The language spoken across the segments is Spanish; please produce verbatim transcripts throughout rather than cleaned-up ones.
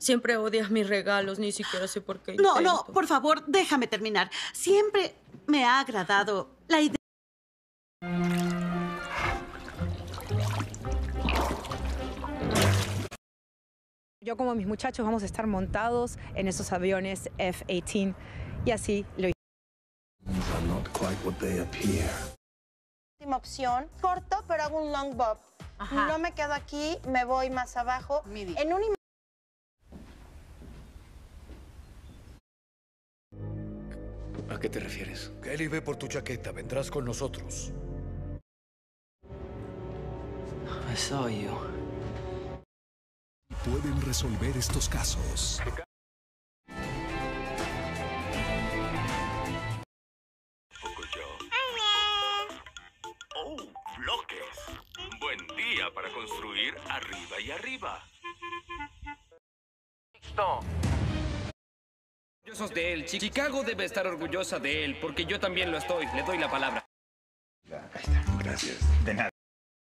Siempre odias mis regalos, ni siquiera sé por qué No, intento. no, por favor, déjame terminar. Siempre me ha agradado la idea. Yo como mis muchachos vamos a estar montados en esos aviones F dieciocho y así lo hicimos. Última opción, corto, pero hago un long bob. Ajá. No me quedo aquí, me voy más abajo. Midi. En un im- ¿A qué te refieres? Kelly, ve por tu chaqueta. Vendrás con nosotros. I saw you. Pueden resolver estos casos. Oh, bloques. Buen día para construir arriba y arriba. Orgullosos de él. Chi- Chicago debe estar orgullosa de él, porque yo también lo estoy. Le doy la palabra. Acá está. Gracias. De nada.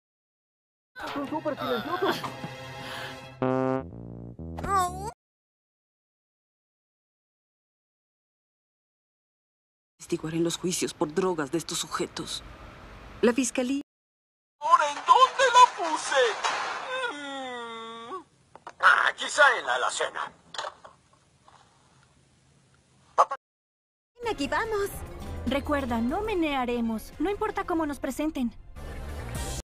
Investigar en los juicios por drogas de estos sujetos. La fiscalía. ¿Ahora en dónde la puse? Mm. Ah, quizá en la alacena. Aquí vamos. Recuerda, no menearemos. No importa cómo nos presenten.